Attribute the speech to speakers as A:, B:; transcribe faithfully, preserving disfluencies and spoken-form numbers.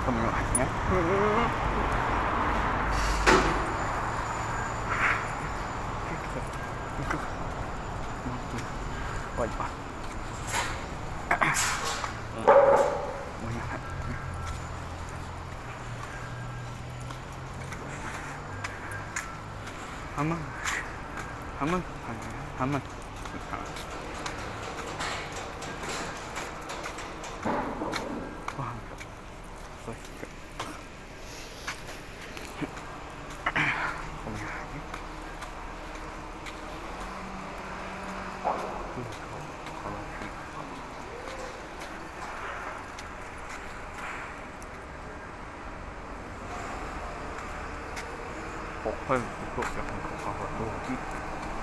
A: 止めますね。終わります。ごめんなさい。半分半分半分そしてごめんなさいね。北海道と山形は同期